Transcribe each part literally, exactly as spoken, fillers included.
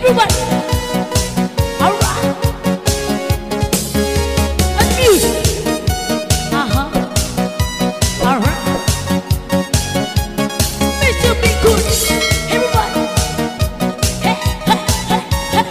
Everybody. All right. And music. Uh-huh. All right. Mister Be Good. Everybody. Hey, hey, hey, hey.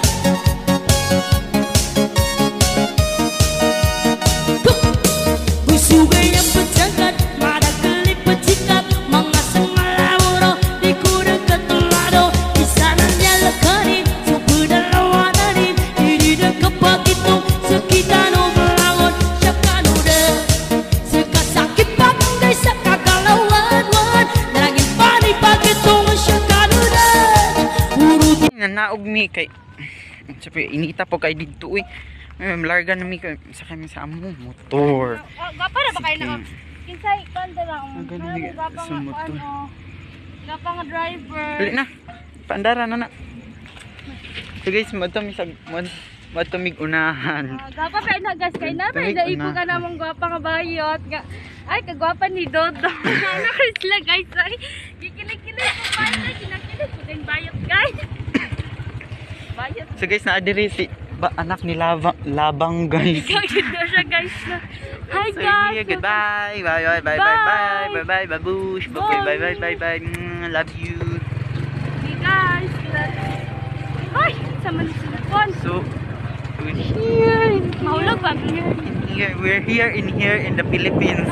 Go. Busugay ang pagsagat, madagalip pagsikat, mga sangalawaro, di kurang katulado, isa na niya lakarin, supudalawa na rin, hindi na kapag itong sakita no belangon, siya kanuda, sakasakit bagay sa kagalawan-wan, naging panipag itong siya kanuda, urutin. Nanaog mi kay sabi inita po kay dito eh. May larga na mi kay sa kami sa amo motor. Gapa na ba kayo na? Kinsay kanda lang. Ang ganda ni- Gapa sa nga motor. ano. Gapa nga driver. Dali na. Pandara na na. So guys, matamig sa matamig unahan. Ah, Gapa pa na gas kay na Tuwig pa ipo na. ka namang gwapa nga bayot nga. Ay kagwapa ni Dodo. Ano sila guys ay kikilig-kilig ko pa na kinakilig ko din bayot guys. Bayot. So guys, naadiri si ba, anak ni Labang, Labang guys. Gagid na siya guys na. Hi So guys. yeah, goodbye. Bye bye bye bye bye bye bye babush. Bye bye bye bye bye. Mm, love you. Hey guys. Ay, sama ni sila kon. So we're here. Mahulog ba? In here, we're here in here in the Philippines.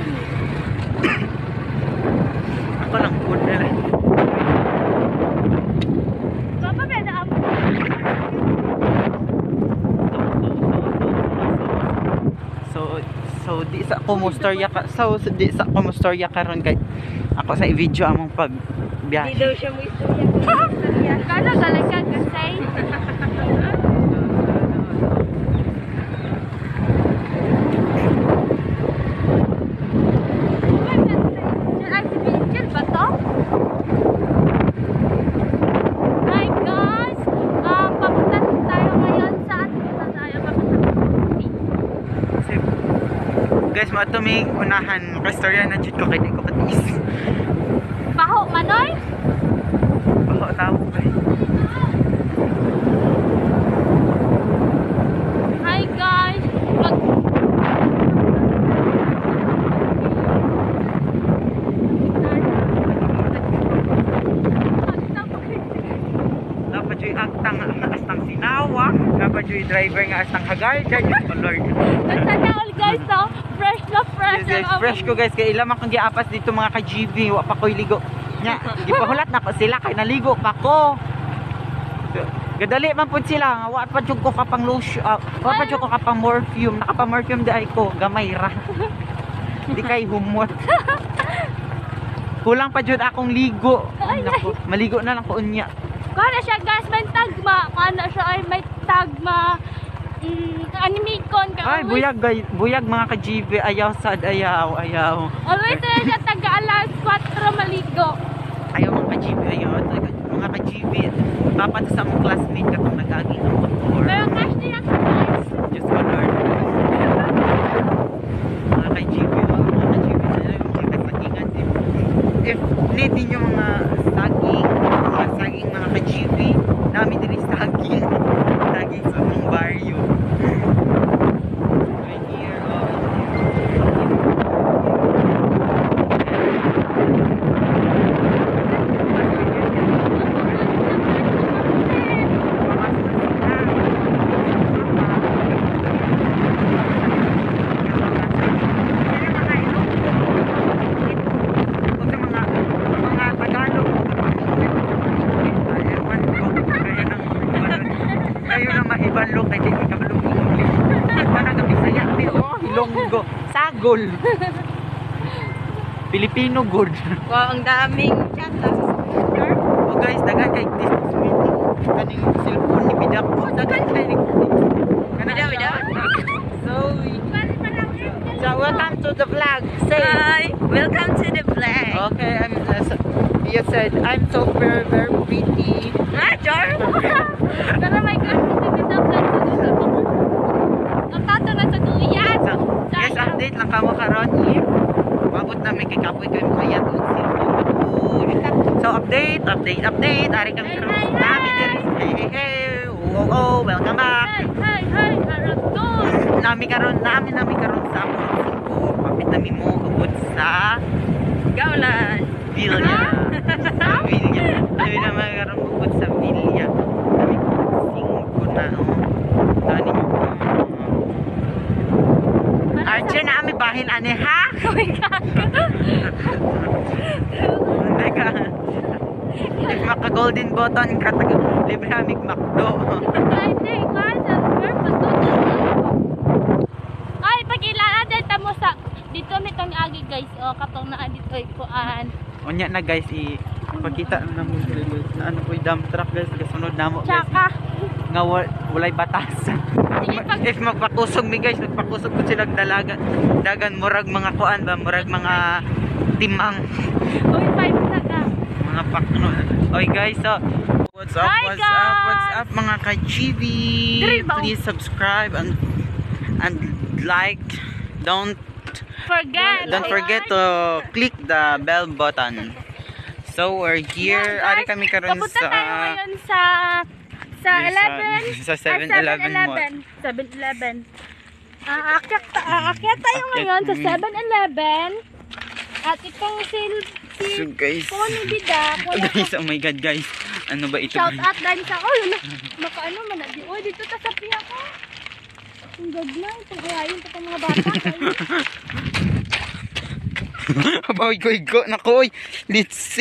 Ako lang po na lang. Gapa pa na amo. So, so di sa ako mo storya ka. So, so di sa ako mo storya karon kay ako sa i-video among pag Di biyahe. daw siya mo istorya. Kano talaga kasi? Ay, si Angel ba to? Hi guys! Um, papunta tayo ngayon sa atin tayo. Papunta Kasi, guys, mo ato may unahan ka storya na jud ko kay di ko katiis. Baho manoy? Bako tao kay. Hi guys! Mag Dapat joy agtang astang sinawa, dapat joy driver nga astang hagarda, Diyos ko Lord. Sana all guys to, fresh na fresh. Yes, guys, ang fresh ko guys, kay ilam akong giapas dito mga ka-G V, wa pa ko'y ligo. Nya, gipahulat na ko sila kay naligo pa ko. Gadali man pud sila, nga wa pa jud ko kapang lotion, uh, wa pa jud ko kapang morpheum, nakapang morpheum di ay ko, gamay ra. Di kay humot. Kulang pa jud akong ligo. Ay, nako, maligo na lang ko unya. Kana siya guys, may tagma. Kana siya ay may tagma. Mm, animikon ka. Ay, always- buyag guys, buyag mga ka-G V, ayaw sad, ayaw, ayaw. Always na siya taga alas kwatro maligo. Ayaw mga ka-G V, ayaw. Mga ka-G V, dapat sa mong classmate katong nag-agi ng motor. Pero cash niya sa guys. Diyos ko Lord. Mga ka-G V, mga ka-G V, sila yung kita-sagingan. If, if need ninyo mga saging, mga saging mga ka-G V, namin din yung saging. Saging sa mong barrio. Right here, oh. Kayo na maibalo kay di ka malunggo. Para kami saya, oh, Ilonggo, Sagol. Filipino good. Wow, ang daming chat. Oh guys, dagan kay this meeting. Kaning cellphone ni Bidak. Oh, dagan kay ni. Kana Bidak, Bidak. So, so welcome to the vlog. Say Hi, welcome to the vlog. okay, I'm uh, so- you said I'm so very very pretty. Ah, Jar! Pero my God, hindi kita vlog sa dito. Ang tato na sa duyan. So, yes, update lang kamo karon if mabot na may kikapoy kayo kaya to cellphone. So update, update, update. Ari kami Hey, karon. hey, Dami hey. din. Hey, hey, hey. oh, welcome back. Hey, hey, hey, Aragon! Nami karon, nami nami karon sa among singko. Kapit nami mo ubod sa Gaulan! Villa. Sa Villa. Nami naman karon ubod sa Villa. Nami singko na oh. Tani nyo. Archer na ami bahin ani ha? Hindi ka. If maka golden button ka taga libre amig makdo. Ay, pag-ilala din tamo sa dito may tong agi guys. O, katong naa dito ay kuan. Unya na guys, ipakita na mo na ano ko dump truck guys, kasunod na mo guys. Tsaka, Nga wa- walay batas. sige pag If magpakusog mi guys, magpakusog ko sila dalagan. Dagan murag mga kuan ba, murag mga timang uy, five na ka. mga pakno. Oy guys, so what's up, Hi, what's up, guys! what's up mga ka-G V? Diri ba? Please subscribe and and like. Don't Forget. don't forget to click the bell button. So we're here. Ari kami karon Papunta sa tayo ngayon sa sa Yes, eleven. sa seven eleven mo. seven eleven. Aakyat aakyat tayo Aakyat ngayon sa kami. seven eleven. At itong si si So guys, Pony Bida, wala ko. guys, oh my god guys. Ano ba ito? Shout guys? out din sa oh, yun. Makaano man na di. Oy, dito ta sa piya ko. Ang gagna, itong kawain pa mga bata. Abaw ko ko nakoy. Let's see.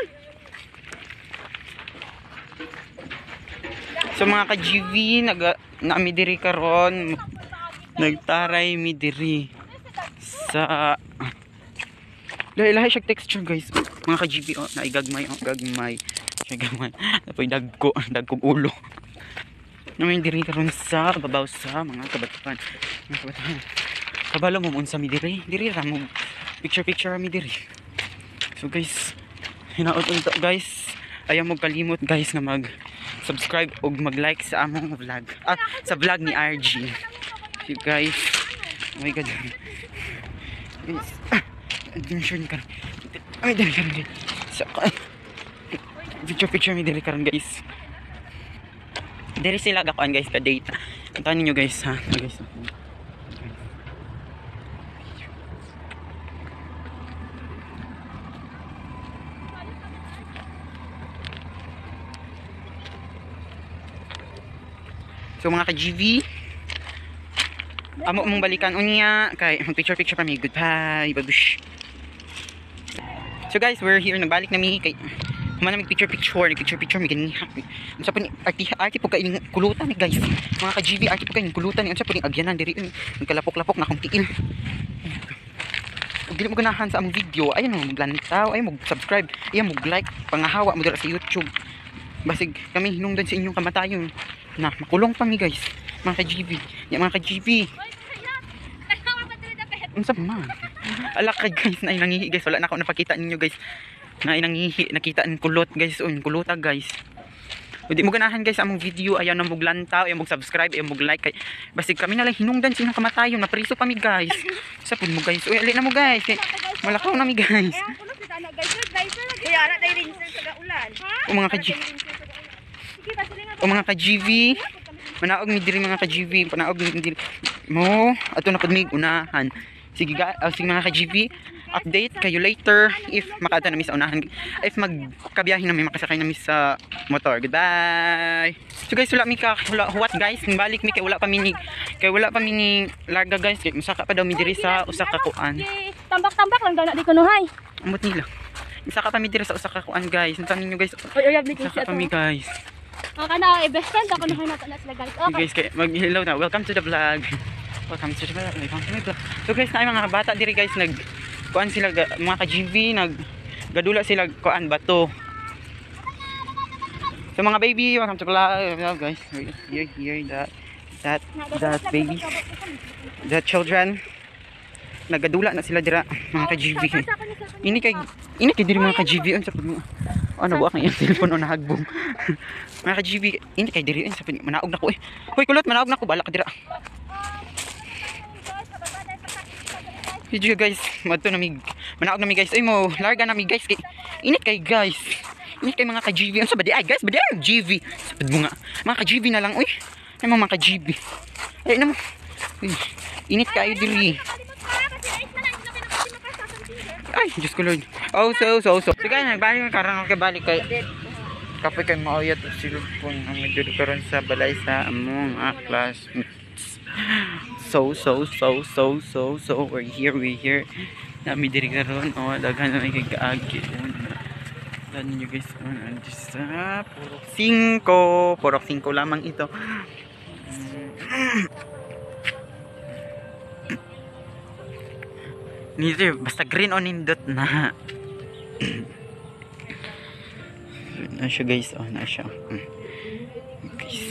So mga ka-G V, nag naami diri karon. Nagtaray mi diri sa lahi-lahi siya texture guys. Mga ka-G V, oh, naigagmay, oh, gagmay. Siya gagmay. Napoy dagko, dagkog ulo. Namin diri karon sa babaw sa mga kabatuan. Mga kabatuan. Kabalo mo unsa mi diri? Diri ra mo picture picture mi diri. So guys, hinaot unta guys. Ayaw mo kalimot guys nga mag subscribe ug mag-like sa among vlog. Ah, sa vlog ni R G. So guys, oh my god. Guys, adventure ni karon. Ay, dali karon guys. Sa picture picture mi diri karon guys. Diri sila gakuan guys ka date. Antanin niyo guys ha. Guys. So mga ka-G V, amo mong balikan unya kay mag picture picture pa mi. Goodbye. Babush. So guys, we're here, nagbalik na mi kay humana mig picture picture, nag picture picture mi ganiha. Unsa pa ni arti arti po kay kulutan ni guys. Mga ka-G V, arti po kay kulutan ni unsa pa ni agyanan diri ang kalapok-lapok na akong tiil. Ug dili mo ganahan sa among video, ayan mo maglantaw, ayan mo subscribe, ayan mo like, pangahawa mo dira sa YouTube. Basig kami hinungdan sa inyong kamatayon na makulong pa mi guys. Mga ka-G V, ya mga ka-G V. Unsa man? Ala kay guys, na nangihi guys, wala na ako napakita ninyo guys. Na nangihi, nakita ang kulot guys, un kulota guys. Hindi mo ganahan guys among video, ayaw na muglantaw, ayaw mo subscribe, ayaw mo like kay basig kami na lang hinungdan sa inyong kamatayon, napriso pa mi guys. Sa pud mo guys. Uy, ali na mo guys. Kay malakaw na mi guys. Kaya ana dai rin sa ulan. O mga ka-G O mga ka-G V, manaog mi diri mga ka-G V, panaog mi diri mo ato na pud mig unahan. Sige ga, uh, sige mga ka-G V, update kayo later if makaadto na mi sa unahan. If magkabiyahe na mi makasakay na mi sa motor. Goodbye. So guys, wala mi ka wala huwat guys, balik mi kay wala pa mi ni kay wala pa mi ni larga guys. Kay musaka pa daw mi diri sa usa ka kuan. Tambak-tambak lang daw na di kunuhay. Amot nila. Isa ka pa mi diri sa usa ka kuan guys. Unsa ninyo guys? Oy, oy, abli Isa ka pa mi guys. O kana i-best friend ako na na talas la guys. Okay Okay. guys, kay mag-hello na. Welcome to the vlog. Welcome to the vlog. Welcome to my vlog. So guys, na mga bata diri guys nag kuan sila ga- mga ka-G V nag gadula sila kuan bato. So mga baby, welcome to the vlog guys. Here here that that that baby. That children nagadula na sila dira mga ka-G V. Ini kay ini kay diri mga ka-G V unsa pud mo. Ano ba ang iyang cellphone o nahagbong. Mga ka-G V, ini kay diri unsa pud manaog na ko eh. Hoy kulot, manaog na ko bala ka dira. Video guys, madto na mig manaog na mi guys. Ay mo, larga na mi guys kay init kay guys. Init kay mga ka-G V. Ano sa ba di? Ay guys, ba di ay G V. Sabad mo nga. Mga ka-G V na lang. Uy. Ay mga mga ka-G V. Ay naman. Uy. Init kayo diri. Ay, Diyos ko Lord. Oh, so, so, so. Sige, nagbalik na karang ako balik kay. Kapag kay mauyat o silupon ang medyo karon sa balay sa among ah, classmates. So, so, so, so, so, so, we're here, we're here. Nami diri karon oh, daghan na may kagaagi. Dan nyo guys, ano sa purok singko, purok singko lamang ito. Nito, basta green on nindot na. Na siya guys, oh, na siya. Guys.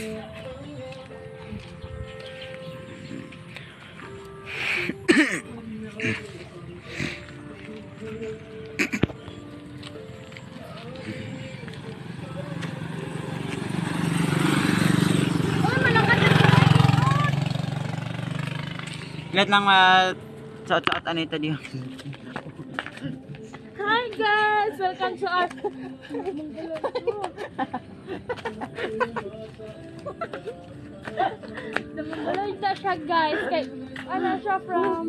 Let lang uh, shout-shout ano ito diyo. Hi guys! Welcome to our... Namangaloy na siya guys. Kay, ano siya from...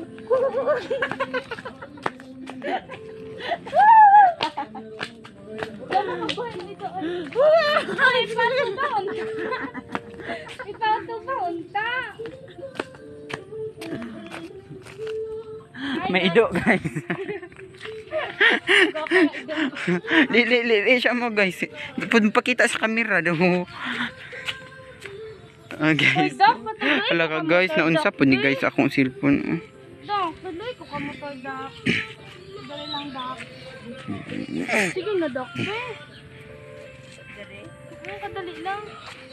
Dama ka buhay dito. Ay, pato ba unta? Ipato ba unta? May ido guys. li, li, li, li siya mo guys. Di po pakita sa camera daw. Ah, guys. Wala ka guys, naunsa po ni guys akong cellphone. Dok, tuloy ko kamotor dak. Dali lang dak. Sige na dok. Ay, kadali lang.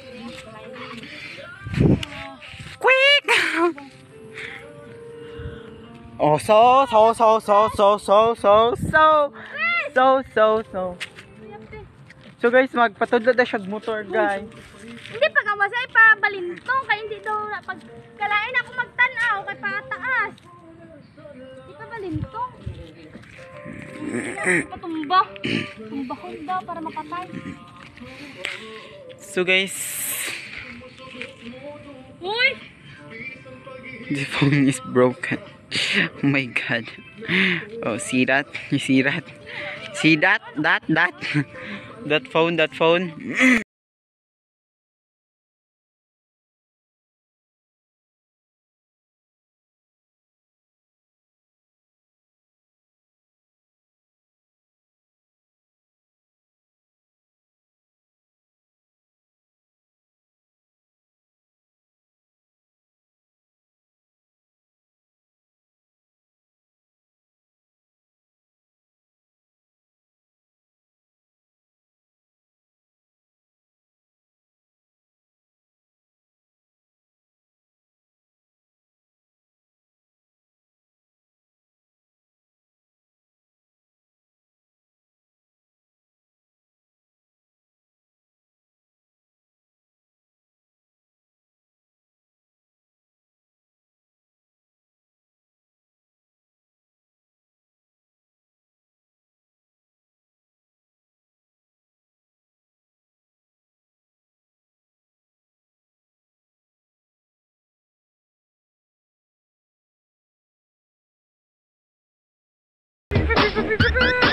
Quick! Oh, so, so, so, so, so, so, so, so, so, so, so. So guys, magpatudlo na siya motor guys. Hindi pa ka masay pa balintong kay hindi daw na pag kalain ako magtanaw kay pataas. Hindi pa balintong. Patumba. Tumba ko daw para mapatay. So guys, Uy! the phone is broken. Oh my god. Oh, see that? You see that? See that? That? That? That phone? That phone? Brr, brr, brr, brr, brr.